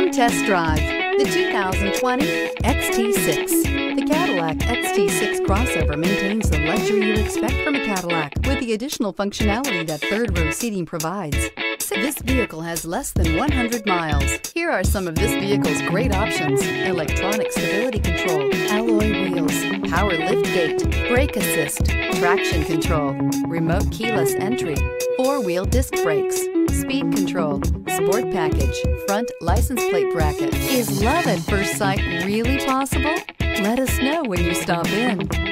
Come test drive the 2020 Xt6. The Cadillac Xt6 crossover maintains the luxury you expect from a Cadillac with the additional functionality that third-row seating provides. This vehicle has less than 100 miles. Here are some of this vehicle's great options: electronic stability control, alloy wheels, power liftgate, brake assist, traction control, remote keyless entry, four-wheel disc brakes, speed control, sport package, front license plate bracket. Is love at first sight really possible? Let us know when you stop in.